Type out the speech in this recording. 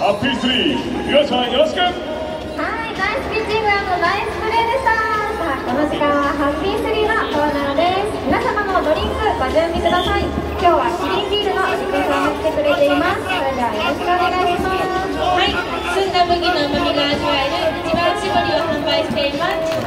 ハッピースリー、皆さんよろしく。 はい、ナイスピッチング&ナイスプレーでした。さあ、この時間はハッピースリーのコーナーです。皆様のドリンクご準備ください。今日はキリンビールの石黒さんが来てくれています。それではよろしくお願いします。 はい、澄んだ麦の旨味が味わえる一番搾りを販売しています